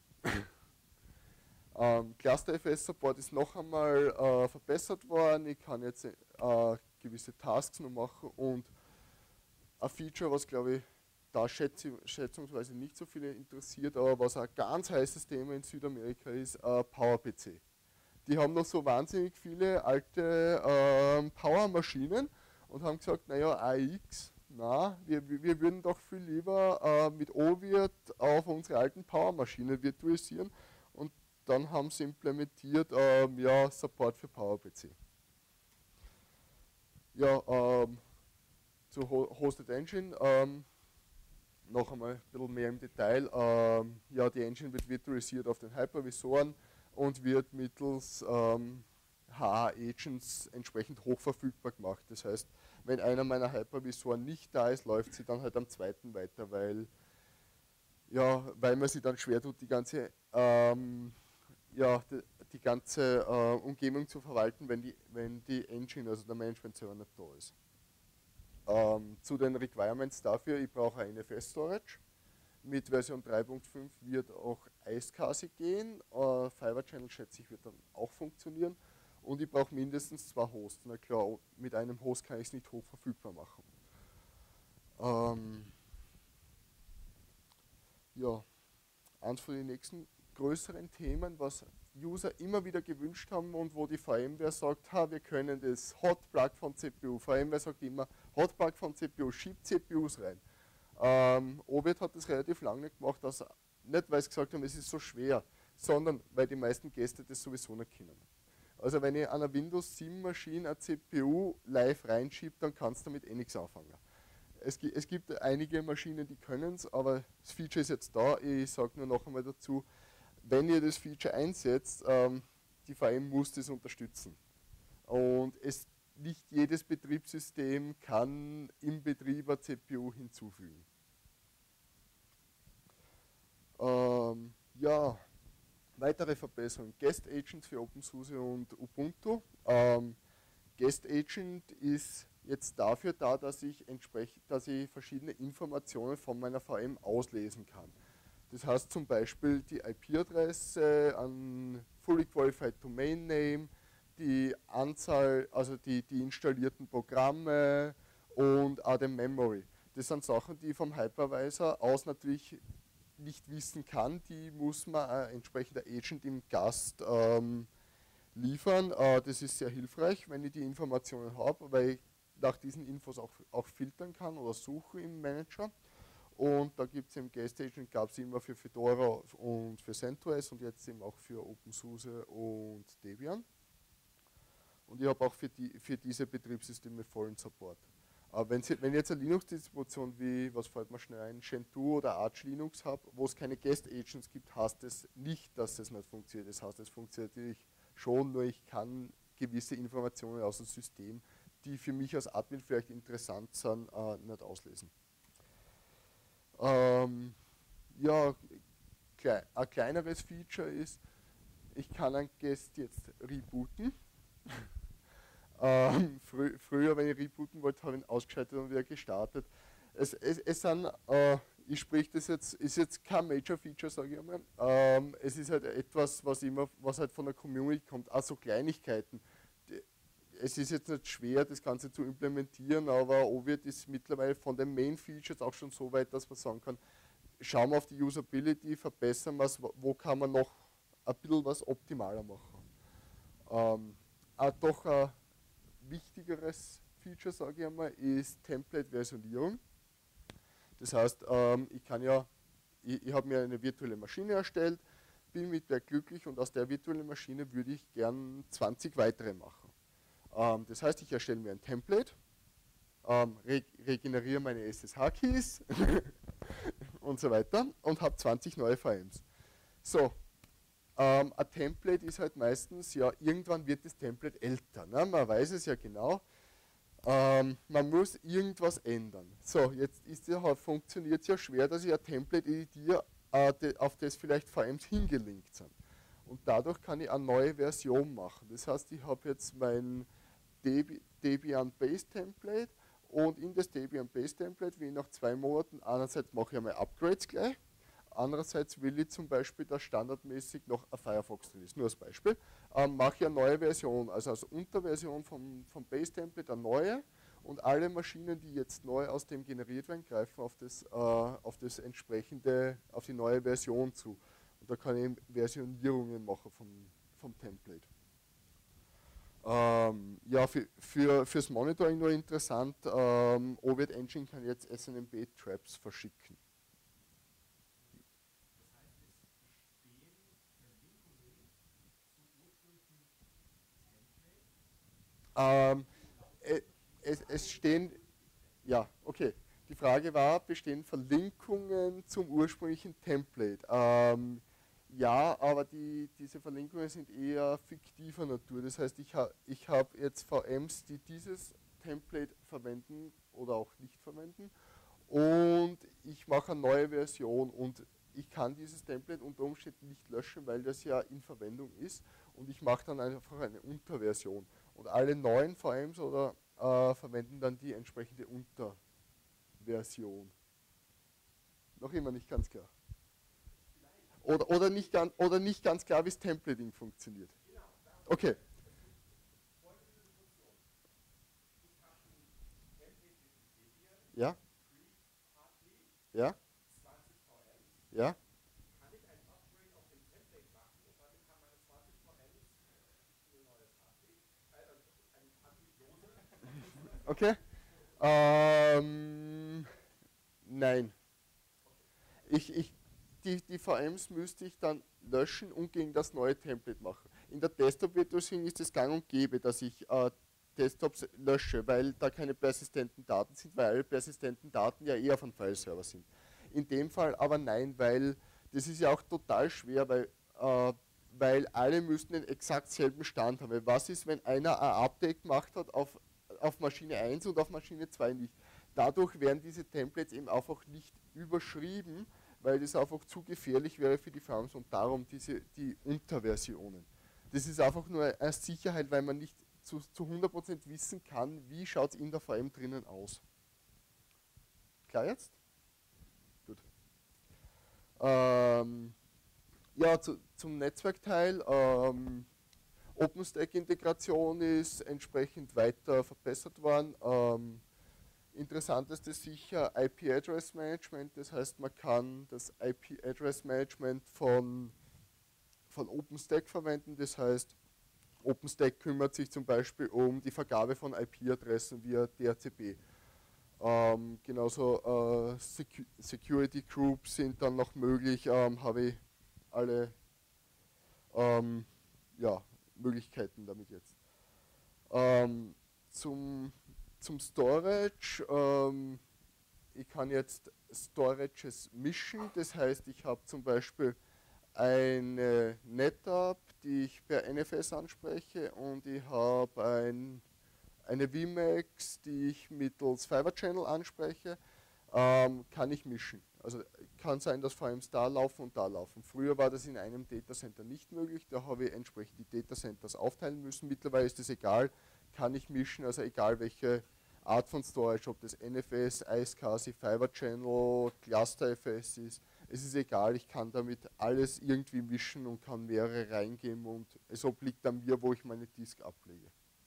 Ähm, ClusterFS-Support ist noch einmal äh, verbessert worden. Ich kann jetzt äh, gewisse Tasks noch machen und ein Feature, was glaube ich da schätz schätzungsweise nicht so viele interessiert, aber was ein ganz heißes Thema in Südamerika ist, äh, PowerPC. Die haben noch so wahnsinnig viele alte äh, Power-Maschinen und haben gesagt, naja, A X, na, wir, wir würden doch viel lieber äh, mit OVirt auf unsere alten Power-Maschinen virtualisieren. Und dann haben sie implementiert, ähm, ja, Support für PowerPC. Ja, ähm, zu Hosted Engine, ähm, noch einmal ein bisschen mehr im Detail. Ähm, ja, die Engine wird virtualisiert auf den Hypervisoren und wird mittels ähm, H A-Agents entsprechend hochverfügbar gemacht. Das heißt, wenn einer meiner Hypervisoren nicht da ist, läuft sie dann halt am zweiten weiter, weil, ja, weil man sich dann schwer tut, die ganze ähm, ja, die, die ganze äh, Umgebung zu verwalten, wenn die, wenn die Engine, also der Management-Server nicht da ist. Ähm, zu den Requirements dafür, ich brauche ein N F S-Storage. Mit Version drei Punkt fünf wird auch iSCSI gehen. Äh, Fiber Channel, schätze ich, wird dann auch funktionieren. Und ich brauche mindestens zwei Hosts. Na klar, mit einem Host kann ich es nicht hoch verfügbar machen. Ähm, ja, eins von den nächsten größeren Themen, was User immer wieder gewünscht haben und wo die VMware sagt, ha, wir können das Hotplug von C P U. VMware sagt immer, Hotplug von C P U, schiebt C P Us rein. Ähm, Ovid hat das relativ lange nicht gemacht, dass, nicht weil sie gesagt haben, es ist so schwer, sondern weil die meisten Gäste das sowieso nicht kennen. Also wenn ich an einer Windows sieben Maschine eine C P U live reinschiebe, dann kannst du damit eh nichts anfangen. Es, gi es gibt einige Maschinen, die können es, aber das Feature ist jetzt da. Ich sage nur noch einmal dazu, wenn ihr das Feature einsetzt, ähm, die V M muss das unterstützen. Und es, nicht jedes Betriebssystem kann im Betrieb eine C P U hinzufügen. Ähm, ja, weitere Verbesserungen. Guest Agents für OpenSUSE und Ubuntu. Ähm, Guest Agent ist jetzt dafür da, dass ich, entsprechend, dass ich verschiedene Informationen von meiner V M auslesen kann. Das heißt zum Beispiel die I P-Adresse, ein Fully Qualified Domain Name, die Anzahl, also die, die installierten Programme und auch den Memory. Das sind Sachen, die ich vom Hypervisor aus natürlich nicht wissen kann, die muss man ein entsprechender Agent im Gast ähm, liefern. Äh, das ist sehr hilfreich, wenn ich die Informationen habe, weil ich nach diesen Infos auch, auch filtern kann oder suchen im Manager. Und da gibt es im Guest Agent, gab es immer für Fedora und für CentOS und jetzt eben auch für OpenSUSE und Debian. Und ich habe auch für, die, für diese Betriebssysteme vollen Support. Aber wenn, Sie, wenn ich jetzt eine Linux-Distribution wie, was fällt mir schnell ein, Gentoo oder Arch Linux habe, wo es keine Guest Agents gibt, heißt es nicht, dass es nicht funktioniert. Das heißt, es funktioniert natürlich schon, nur ich kann gewisse Informationen aus dem System, die für mich als Admin vielleicht interessant sind, äh, nicht auslesen. Ähm, ja, klei ein kleineres Feature ist, ich kann ein Guest jetzt rebooten. Ähm, frü früher, wenn ich rebooten wollte, habe ich ihn ausgeschaltet und wieder gestartet. Es, es, es sind, äh, ich sprich das jetzt, ist jetzt kein Major Feature, sage ich einmal. Ähm, es ist halt etwas, was immer, was halt von der Community kommt, also Kleinigkeiten. Die, es ist jetzt nicht schwer, das Ganze zu implementieren, aber Ovid ist mittlerweile von den Main Features auch schon so weit, dass man sagen kann, schauen wir auf die Usability, verbessern wir es, wo kann man noch ein bisschen was optimaler machen. Ähm, auch doch ein wichtigeres Feature, sage ich einmal, ist Template-Versionierung. Das heißt, ähm, ich kann ja, ich, ich habe mir eine virtuelle Maschine erstellt, bin mit der glücklich und aus der virtuellen Maschine würde ich gern zwanzig weitere machen. Ähm, das heißt, ich erstelle mir ein Template, ähm, re regeneriere meine S S H-Keys und so weiter und habe zwanzig neue V Ms. So, Ähm, ein Template ist halt meistens, ja, irgendwann wird das Template älter. Ne? Man weiß es ja genau. Ähm, man muss irgendwas ändern. So, jetzt ist ja, funktioniert es ja schwer, dass ich ein Template editiere, äh, de, auf das vielleicht V Ms hingelinkt sind. Und dadurch kann ich eine neue Version machen. Das heißt, ich habe jetzt mein Debi Debian Base Template und in das Debian Base Template will ich nach zwei Monaten, einerseits mache ich einmal Upgrades gleich, andererseits will ich zum Beispiel, dass standardmäßig noch ein Firefox drin ist. Nur als Beispiel. Ähm, mache ich eine neue Version, also als Unterversion vom, vom Base-Template eine neue und alle Maschinen, die jetzt neu aus dem generiert werden, greifen auf das, äh, auf das entsprechende, auf die neue Version zu. Und da kann ich Versionierungen machen vom, vom Template. Ähm, ja, für, für, fürs Monitoring nur interessant, ähm, Ovid Engine kann jetzt S N M B-Traps verschicken. Ähm, es, es stehen, ja, okay. Die Frage war, bestehen Verlinkungen zum ursprünglichen Template? Ähm, ja, aber die, diese Verlinkungen sind eher fiktiver Natur. Das heißt, ich, ha, ich habe jetzt V Ms, die dieses Template verwenden oder auch nicht verwenden. Und ich mache eine neue Version und ich kann dieses Template unter Umständen nicht löschen, weil das ja in Verwendung ist. Und ich mache dann einfach eine Unterversion. Und alle neuen V Ms oder äh, verwenden dann die entsprechende Unterversion. Noch immer nicht ganz klar. Oder, oder, nicht, ganz, oder nicht ganz klar, wie das Templating funktioniert. Okay. Ja? Ja? Ja? Okay. Ähm, Nein. Ich, ich, die, die V Ms müsste ich dann löschen und gegen das neue Template machen. In der Desktop-Virtualisierung ist es gang und gäbe, dass ich äh, Desktops lösche, weil da keine persistenten Daten sind, weil alle persistenten Daten ja eher von File-Server sind. In dem Fall aber nein, weil das ist ja auch total schwer, weil, äh, weil alle müssten den exakt selben Stand haben. Was ist, wenn einer ein Update gemacht hat auf, auf Maschine eins und auf Maschine zwei nicht? Dadurch werden diese Templates eben einfach nicht überschrieben, weil das einfach zu gefährlich wäre für die Farms und darum diese, die Unterversionen. Das ist einfach nur eine Sicherheit, weil man nicht zu, zu hundert Prozent wissen kann, wie schaut es in der V M drinnen aus. Klar jetzt? Gut. Ähm, ja, zu, zum Netzwerkteil. Ähm, OpenStack-Integration ist entsprechend weiter verbessert worden. Ähm, Interessanteste ist sicher I P-Address Management, das heißt, man kann das I P-Address Management von, von OpenStack verwenden, das heißt, OpenStack kümmert sich zum Beispiel um die Vergabe von I P-Adressen via D H C P. Ähm, genauso äh, Secu Security Groups sind dann noch möglich, ähm, habe ich alle ähm, ja, Möglichkeiten damit jetzt. Ähm, zum Zum Storage, ähm, ich kann jetzt Storages mischen, das heißt, ich habe zum Beispiel eine NetApp, die ich per N F S anspreche und ich habe ein, eine V MAX, die ich mittels Fiber Channel anspreche, ähm, kann ich mischen. Also kann sein, dass V Ms da laufen und da laufen. Früher war das in einem Datacenter nicht möglich, da habe ich entsprechend die Datacenters aufteilen müssen. Mittlerweile ist es egal, kann ich mischen, also egal welche Art von Storage, ob das N F S, iSCSI, Fiber Channel, Cluster F S ist, es ist egal, ich kann damit alles irgendwie mischen und kann mehrere reingeben und es obliegt an mir, wo ich meine Disk ablege.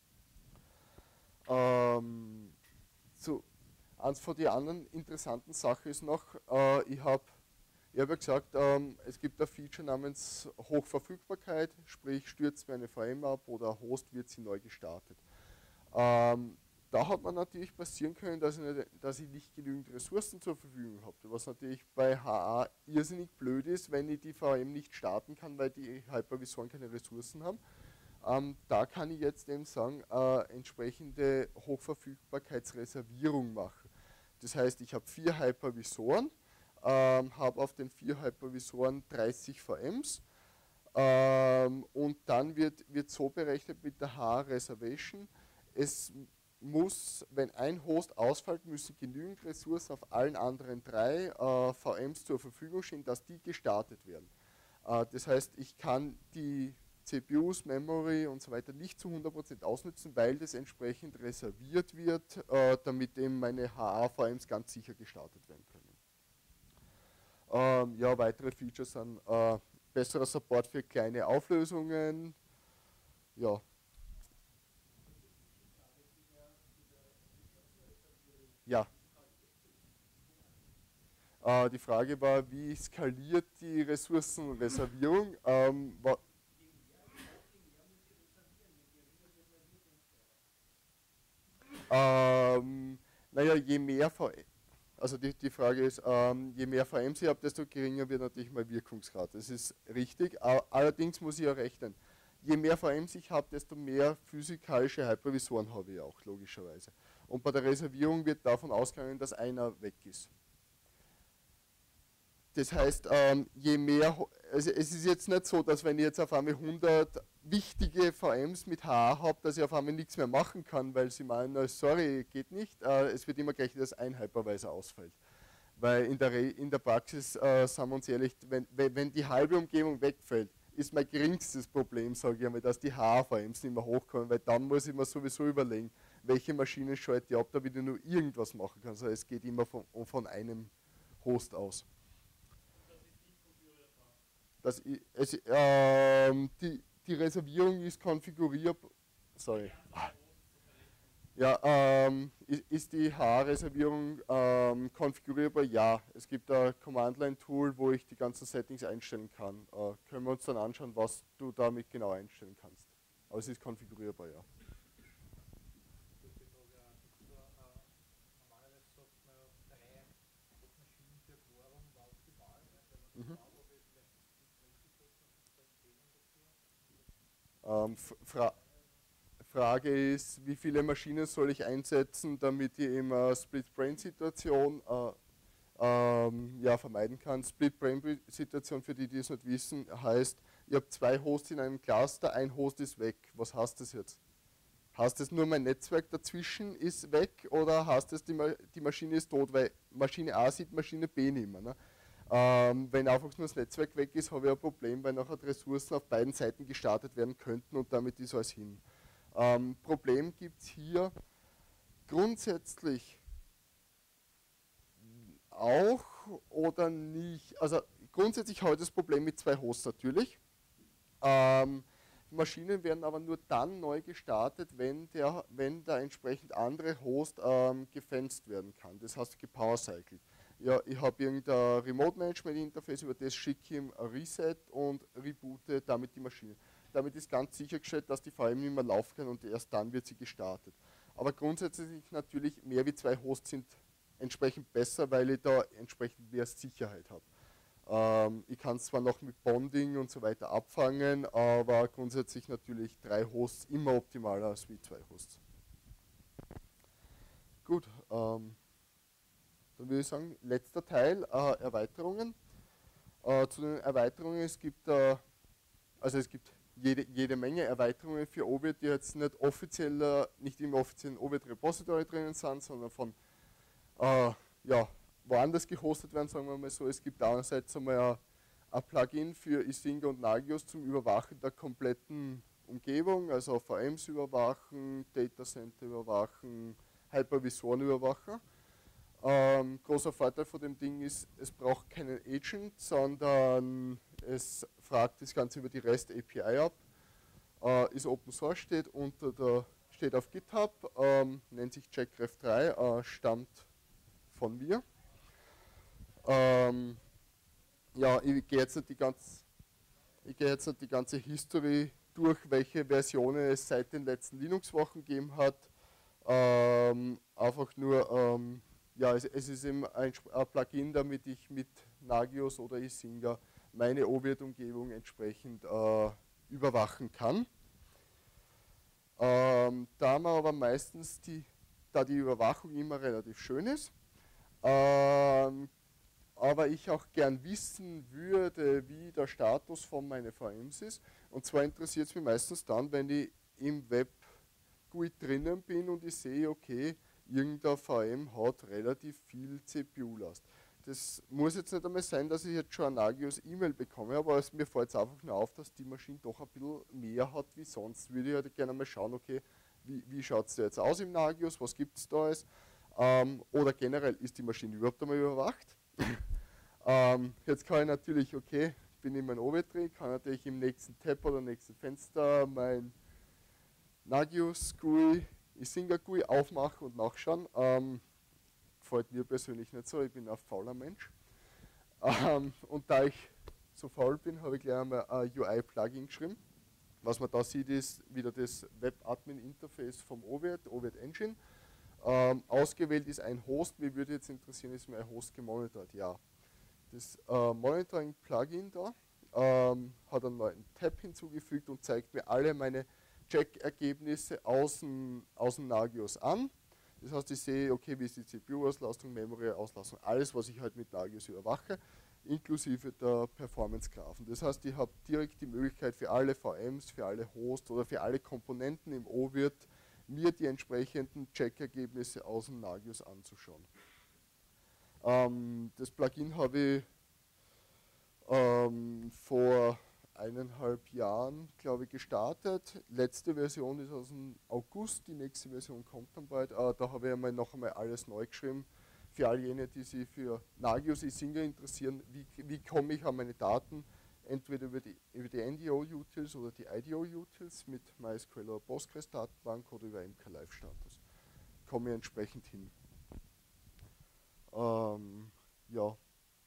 Ähm, so, eins von den anderen interessanten Sachen ist noch, äh, ich habe ich hab ja gesagt, ähm, es gibt ein Feature namens Hochverfügbarkeit, sprich stürzt mir eine V M ab oder ein Host wird sie neu gestartet. Ähm, da hat man natürlich passieren können, dass ich, nicht, dass ich nicht genügend Ressourcen zur Verfügung habe, was natürlich bei H A irrsinnig blöd ist, wenn ich die V M nicht starten kann, weil die Hypervisoren keine Ressourcen haben. Ähm, da kann ich jetzt eben sagen, äh, entsprechende Hochverfügbarkeitsreservierung machen. Das heißt, ich habe vier Hypervisoren, ähm, habe auf den vier Hypervisoren dreißig V Ms ähm, und dann wird, wird so berechnet mit der H A-Reservation, es muss, wenn ein Host ausfällt, müssen genügend Ressourcen auf allen anderen drei äh, V Ms zur Verfügung stehen, dass die gestartet werden. Äh, das heißt, ich kann die C P Us, Memory und so weiter nicht zu hundert Prozent ausnutzen, weil das entsprechend reserviert wird, äh, damit eben meine H A-V Ms ganz sicher gestartet werden können. Ähm, ja, weitere Features sind äh, besserer Support für kleine Auflösungen. Ja. Ja. Äh, die Frage war, wie skaliert die Ressourcenreservierung? Ähm, wa ähm, naja, je mehr V M, also die, die Frage ist, ähm, je mehr V Ms ich habe, desto geringer wird natürlich mein Wirkungsgrad. Das ist richtig, allerdings muss ich ja rechnen. Je mehr V Ms ich habe, desto mehr physikalische Hypervisoren habe ich auch, logischerweise. Und bei der Reservierung wird davon ausgegangen, dass einer weg ist. Das heißt, ähm, je mehr, also es ist jetzt nicht so, dass wenn ich jetzt auf einmal hundert wichtige V Ms mit H A habe, dass ich auf einmal nichts mehr machen kann, weil sie meinen, sorry, geht nicht. Äh, es wird immer gleich, dass ein Hypervisor ausfällt. Weil in der, Re in der Praxis, äh, sagen wir uns ehrlich, wenn, wenn die halbe Umgebung wegfällt, ist mein geringstes Problem, sage ich einmal, dass die H A-V Ms nicht mehr hochkommen, weil dann muss ich mir sowieso überlegen, welche Maschinen schalte ich ab, damit ich nur irgendwas machen kann. Also es geht immer von, von einem Host aus. Das, es, ähm, die, die Reservierung ist konfigurierbar. Sorry. Ja, ähm, ist die H A-Reservierung ähm, konfigurierbar? Ja. Es gibt ein Command-Line-Tool, wo ich die ganzen Settings einstellen kann. Äh, können wir uns dann anschauen, was du damit genau einstellen kannst. Aber es ist konfigurierbar, ja. Ähm, Fra Frage ist, wie viele Maschinen soll ich einsetzen, damit ich immer Split-Brain-Situation äh, ähm, ja, vermeiden kann. Split-Brain-Situation, für die, die es nicht wissen, heißt, ich habe zwei Hosts in einem Cluster, ein Host ist weg. Was heißt das jetzt? Heißt es nur, mein Netzwerk dazwischen ist weg oder heißt es, die, Ma die Maschine ist tot, weil Maschine A sieht Maschine B nicht mehr. Ne? Ähm, wenn einfach nur das Netzwerk weg ist, habe ich ein Problem, weil nachher die Ressourcen auf beiden Seiten gestartet werden könnten und damit ist alles hin. Ähm, Problem gibt es hier grundsätzlich auch oder nicht. Also grundsätzlich habe ich das Problem mit zwei Hosts natürlich. Ähm, Maschinen werden aber nur dann neu gestartet, wenn der, wenn der entsprechend andere Host ähm, gefenst werden kann. Das heißt gepowercycelt. Ja, ich habe irgendein Remote-Management-Interface, über das schicke ich ihm ein Reset und reboote damit die Maschine. Damit ist ganz sichergestellt, dass die V M nicht mehr laufen kann und erst dann wird sie gestartet. Aber grundsätzlich natürlich mehr wie zwei Hosts sind entsprechend besser, weil ich da entsprechend mehr Sicherheit habe. Ähm, ich kann es zwar noch mit Bonding und so weiter abfangen, aber grundsätzlich natürlich drei Hosts immer optimaler als wie zwei Hosts. Gut, ähm, dann würde ich sagen, letzter Teil, äh, Erweiterungen. Äh, zu den Erweiterungen, es gibt, äh, also es gibt jede, jede Menge Erweiterungen für O V I D, die jetzt nicht offiziell, äh, nicht im offiziellen O V I D-Repository drinnen sind, sondern von äh, ja, woanders gehostet werden, sagen wir mal so. Es gibt einerseits einmal ein, ein Plugin für Isinga und Nagios zum Überwachen der kompletten Umgebung, also V Ms überwachen, Datacenter überwachen, Hypervisoren überwachen. Ähm, großer Vorteil von dem Ding ist, es braucht keinen Agent, sondern es fragt das Ganze über die REST A P I ab. Äh, ist Open Source, steht unter der, steht auf GitHub, ähm, nennt sich Jackref drei, äh, stammt von mir. Ähm, ja, ich gehe jetzt nicht die ganz, ich gehe jetzt nicht die ganze History durch, welche Versionen es seit den letzten Linux-Wochen gegeben hat. Ähm, einfach nur, ähm, ja, es, es ist eben ein, ein Plugin, damit ich mit Nagios oder Isinga meine O V I D-Umgebung entsprechend äh, überwachen kann. Ähm, da man aber meistens die, da die Überwachung immer relativ schön ist, ähm, aber ich auch gern wissen würde, wie der Status von meinen V Ms ist. Und zwar interessiert es mich meistens dann, wenn ich im Web G U I drinnen bin und ich sehe, okay, irgendein V M hat relativ viel C P U-Last. Das muss jetzt nicht einmal sein, dass ich jetzt schon ein Nagios E-Mail bekomme, aber es, mir fällt es einfach nur auf, dass die Maschine doch ein bisschen mehr hat wie sonst. Würde ich halt gerne mal schauen, okay, wie, wie schaut es jetzt aus im Nagios, was gibt es da alles? Ähm, oder generell, ist die Maschine überhaupt einmal überwacht? ähm, jetzt kann ich natürlich, okay, bin in meinem O V I D drin, kann natürlich im nächsten Tab oder nächsten Fenster mein Nagios G U I, Isinga G U I aufmachen und nachschauen. Ähm, gefällt mir persönlich nicht so, ich bin ein fauler Mensch. Ähm, und da ich so faul bin, habe ich gleich einmal ein U I-Plugin geschrieben. Was man da sieht, ist wieder das Web-Admin-Interface vom O V I D, O V I D Engine. Ähm, ausgewählt ist ein Host, mich würde jetzt interessieren, ist mein Host gemonitort? Ja. Das äh, Monitoring-Plugin da ähm, hat einen neuen Tab hinzugefügt und zeigt mir alle meine Check-Ergebnisse aus dem, aus dem Nagios an. Das heißt, ich sehe, okay, wie ist die C P U-Auslastung, Memory-Auslastung, alles, was ich halt mit Nagios überwache, inklusive der Performance-Graphen. Das heißt, ich habe direkt die Möglichkeit für alle V Ms, für alle Hosts oder für alle Komponenten im O V I D, mir die entsprechenden Check-Ergebnisse aus dem Nagios anzuschauen. Ähm, das Plugin habe ich ähm, vor eineinhalb Jahren, glaube ich, gestartet. Letzte Version ist aus dem August, die nächste Version kommt dann bald. Äh, da habe ich einmal noch einmal alles neu geschrieben. Für all jene, die sich für Nagios Isinga interessieren, wie, wie komme ich an meine Daten, entweder über die, über die N D O-Utils oder die I D O-Utils mit MySQL oder Postgres-Datenbank oder über M K Live-Status. Komme ich entsprechend hin. Ähm, ja.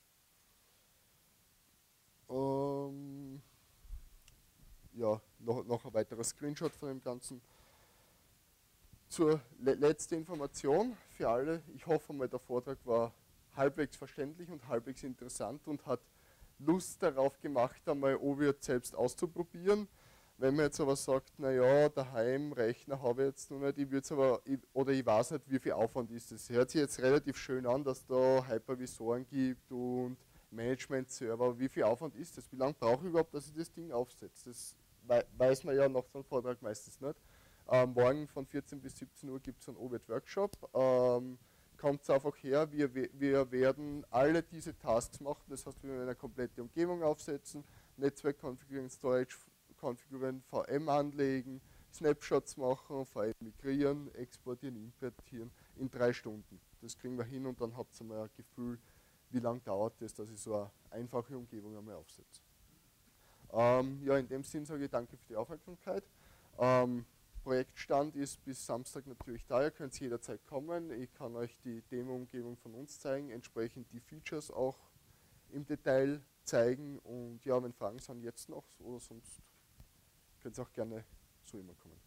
Ähm, ja, noch, noch ein weiterer Screenshot von dem Ganzen. Zur le letzte Information für alle. Ich hoffe mal, der Vortrag war halbwegs verständlich und halbwegs interessant und hat Lust darauf gemacht, einmal O V I D selbst auszuprobieren. Wenn man jetzt aber sagt, naja, daheim Rechner habe ich jetzt noch nicht, ich würde aber, ich, oder ich weiß nicht, wie viel Aufwand ist das. Hört sich jetzt relativ schön an, dass da Hypervisoren gibt und Management-Server. Wie viel Aufwand ist das? Wie lange brauche ich überhaupt, dass ich das Ding aufsetze? Das wei weiß man ja nach so einem Vortrag meistens nicht. Ähm, morgen von vierzehn bis siebzehn Uhr gibt es einen O V I D-Workshop. Ähm, Kommt einfach her, wir, wir werden alle diese Tasks machen, das heißt, wir werden eine komplette Umgebung aufsetzen, Netzwerk konfigurieren, Storage konfigurieren, V M anlegen, Snapshots machen, V M migrieren, exportieren, importieren in drei Stunden. Das kriegen wir hin und dann habt ihr mal ein Gefühl, wie lange dauert es, dass ich so eine einfache Umgebung einmal aufsetze. Ähm, ja, in dem Sinn sage ich danke für die Aufmerksamkeit. Ähm, Projektstand ist bis Samstag natürlich da, ihr könnt jederzeit kommen. Ich kann euch die Demo-Umgebung von uns zeigen, entsprechend die Features auch im Detail zeigen und ja, wenn Fragen sind, jetzt noch oder sonst könnt ihr auch gerne so immer kommen.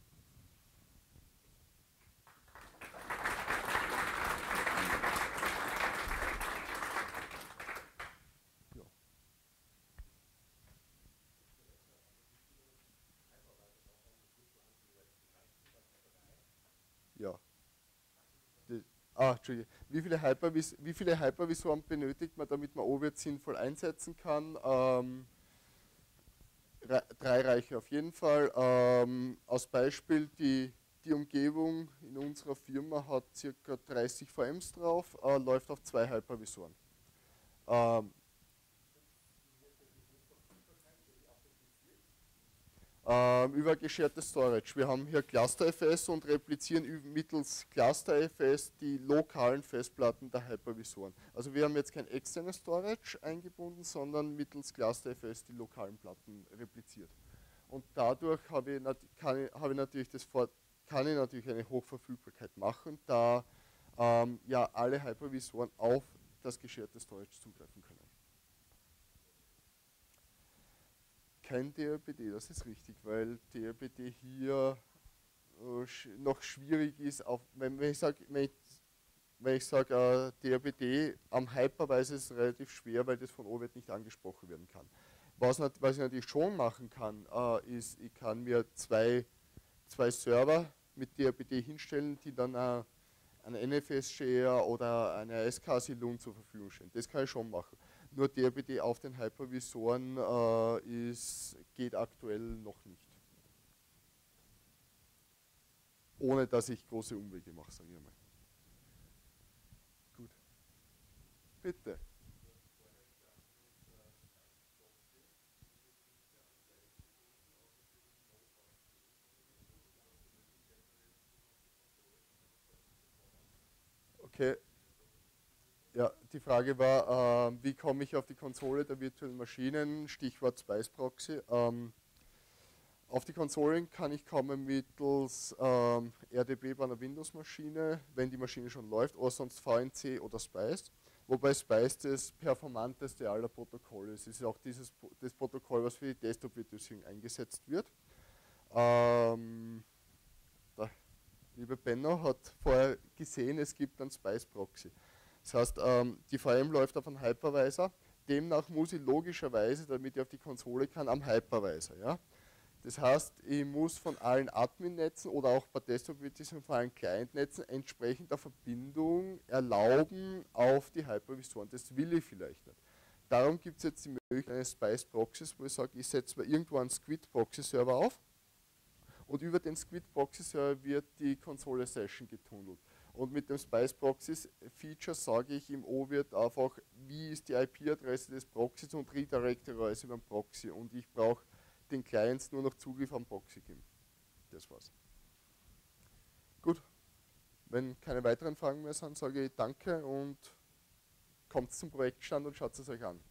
Ja. Ja. Die, ah, Entschuldige. Wie viele, Hypervis wie viele Hypervisoren benötigt man, damit man O V I D sinnvoll einsetzen kann? Ähm, Drei reiche auf jeden Fall. Ähm, als Beispiel, die, die Umgebung in unserer Firma hat ca. dreißig V Ms drauf, äh, läuft auf zwei Hypervisoren. Ähm, ähm, über geschertes Storage. Wir haben hier ClusterFS und replizieren mittels ClusterFS die lokalen Festplatten der Hypervisoren. Also wir haben jetzt kein externes Storage eingebunden, sondern mittels ClusterFS die lokalen Platten repliziert. Und dadurch habe ich, kann ich, habe ich natürlich das Vor kann ich natürlich eine Hochverfügbarkeit machen, da ähm, ja alle Hypervisoren auf das gescherte Storage zugreifen können. Kein D R B D, das ist richtig, weil D R B D hier äh, sch noch schwierig ist. Auf, wenn, wenn ich sage, wenn ich, wenn ich sag, äh, D R B D am Hypervisor ist es relativ schwer, weil das von O V I D nicht angesprochen werden kann. Was, was ich natürlich schon machen kann, äh, ist, ich kann mir zwei, zwei Server mit D R B D hinstellen, die dann äh, ein N F S-Share oder eine S K S I-Lun zur Verfügung stellen. Das kann ich schon machen. Nur D R B D auf den Hypervisoren äh, ist, geht aktuell noch nicht. Ohne dass ich große Umwege mache, sage ich einmal. Gut. Bitte. Okay. Ja, die Frage war, äh, wie komme ich auf die Konsole der virtuellen Maschinen? Stichwort Spice Proxy. Ähm, auf die Konsolen kann ich kommen mittels ähm, R D B bei einer Windows-Maschine, wenn die Maschine schon läuft, oder sonst V N C oder Spice. Wobei Spice das performanteste aller Protokolle ist. Es ist auch dieses, das Protokoll, was für die Desktop-Virtualisierung eingesetzt wird. Ähm, der liebe Benno hat vorher gesehen, es gibt einen Spice Proxy. Das heißt, ähm, die V M läuft auf einem Hypervisor, demnach muss ich logischerweise, damit ich auf die Konsole kann, am Hypervisor. Ja? Das heißt, ich muss von allen Admin-Netzen oder auch bei Desktop-Virtualisierung von allen Client-Netzen entsprechend eine Verbindung erlauben auf die Hypervisoren. Das will ich vielleicht nicht. Darum gibt es jetzt die Möglichkeit eines Spice Proxys, wo ich sage, ich setze mal irgendwo einen Squid Proxy-Server auf und über den Squid Proxy-Server wird die Konsole-Session getunnelt. Und mit dem Spice Proxys Feature sage ich im O V I D einfach, wie ist die I P-Adresse des Proxys und redirecte also über den Proxy. Und ich brauche den Clients nur noch Zugriff am Proxy geben. Das war's. Gut. Wenn keine weiteren Fragen mehr sind, sage ich danke und kommt zum Projektstand und schaut es euch an.